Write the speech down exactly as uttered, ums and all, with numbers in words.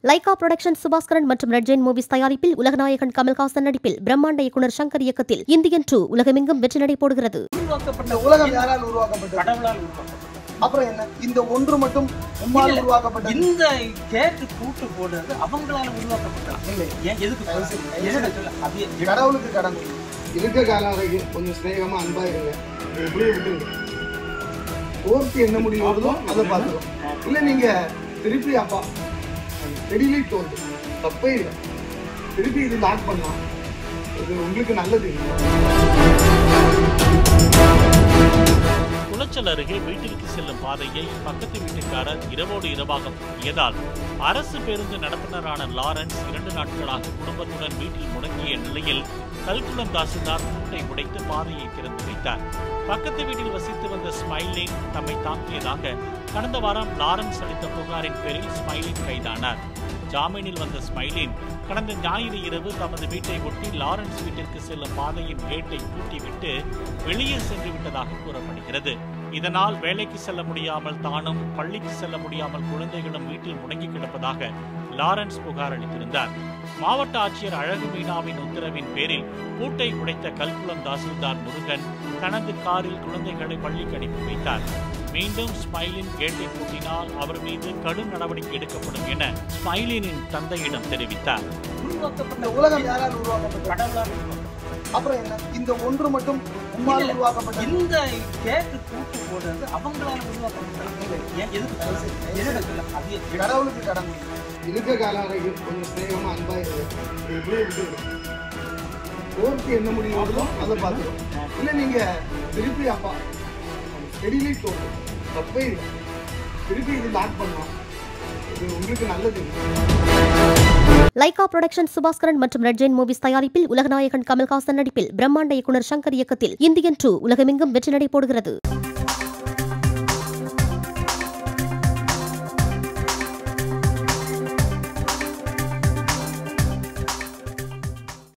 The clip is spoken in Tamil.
லைகா புரொடக்ஷன் சுபாஸ்கரன் மற்றும் ரெட் ஜெயின் மூவிஸ் தயாரிப்பில் உலகநாயகன் கமல்ஹாசன் நடிப்பில் பிரம்மாண்ட இயக்குனர் சங்கர் இயக்கத்தில் இந்தியன் டூ உலகமெங்கும் வெற்றி நடை போடுகிறது. உலகம் யாரால் உருவாக்கப்பட்டது? கடவுளால் உருவாக்கப்பட்டது. அப்புறம் என்ன இந்த ஒன்று மட்டும் உம்மால் உருவாக்கப்பட்டது? இந்த கேட்டு கூட்டு போடுறது அவங்களால உருவாக்கப்பட்டது இல்லை. ஏன் எதுக்கு கடவுளுக்கு கடன் இருக்க காலம் வரைக்கும் கொஞ்சம் ஸ்நேகமா அன்பா இருங்க. எப்படி விட்டுருங்க. ஓர்த்தி என்ன முடிவு வருதோ அதை பார்த்துரும். இல்லை நீங்க திருப்பி அப்பா செடியிலே தோன்று தப்பே இல்லை. திருப்பி இது லாக் பண்ணலாம். இது உங்களுக்கு நல்லது. குளச்சல் அருகே வீட்டிற்கு செல்லும் பாதையை பக்கத்து வீட்டுக்காரர் இரவோடு இரவாக முடக்கியதால் அரசு பேருந்து நடத்துனரான லாரன்ஸ் இரண்டு நாட்களாக குடும்பத்துடன் வீட்டில் முடங்கிய நிலையில் கல்குளம் தாசில்தார் பூட்டை உடைத்து பாதையை திறந்து வைத்தார். பக்கத்து வீட்டில் வசித்து வந்த ஸ்மைலின் தம்மை தாக்கியதாக கடந்த வாரம் லாரன்ஸ் அளித்த புகாரின் பேரில் ஸ்மைலின் கைதானார். ஜாமீனில் வந்த ஸ்மைலின் கடந்த ஞாயிறு இரவு தமது வீட்டை ஒட்டி லாரன்ஸ் வீட்டிற்கு செல்லும் பாதையின் கேட்டை பூட்டிவிட்டு வெளியே சென்று விட்டதாக கூறப்படுகிறது. இதனால் வேலைக்கு செல்ல முடியாமல் தானும் பள்ளிக்கு செல்ல முடியாமல் குழந்தைகளும் வீட்டில் முடங்கி கிடப்பதாக லாரன்ஸ் புகார் அளித்திருந்தார். மாவட்ட ஆட்சியர் அழகு மீனாவின் உத்தரவின் பேரில் பூட்டை உடைத்த கல்குளம் தாசில்தார் முருகன் தனது காரில் குழந்தைகளை பள்ளிக்கு அனுப்பி வைத்தார். மீண்டும் ஸ்மைலின் கேட்டை பூட்டினால் அவர் மீது கடும் நடவடிக்கை எடுக்கப்படும் என ஸ்மைலினின் தந்தையிடம் தெரிவித்தார். உலகம் யாரால் உருவாக்கப்பட்டது? கடவுளால். அப்புறம் என்ன இந்த ஒன்று மட்டும் உம்மால் உருவாக்கப்பட்டது? இந்த கேட்டு கூட்டு போடுறது அவங்களால உருவாக்கப்பட்டது. ஏன் எதுக்கு கடவுளுக்கு கடன் இருக்க காலம் வரைக்கும் கொஞ்சம் ஸ்நேகமா அன்பா இருங்க. எப்படி விட்டுருங்க. ஓர்த்தி என்ன முடிவு வருதோ அதை பார்த்துரும். இல்லை நீங்க திருப்பி அப்பா செடியிலே தோன்று தப்பே இல்லை. திருப்பி இது லாக் பண்ணலாம். இது உங்களுக்கு நல்லது. லைகா புரொடக்ஷன் சுபாஸ்கரன் மற்றும் ரெட் ஜெயின் மூவிஸ் தயாரிப்பில் உலகநாயகன் கமல்ஹாசன் நடிப்பில் பிரம்மாண்ட இயக்குனர் சங்கர் இயக்கத்தில் இந்தியன் டூ உலகமெங்கும் வெற்றி நடை போடுகிறது.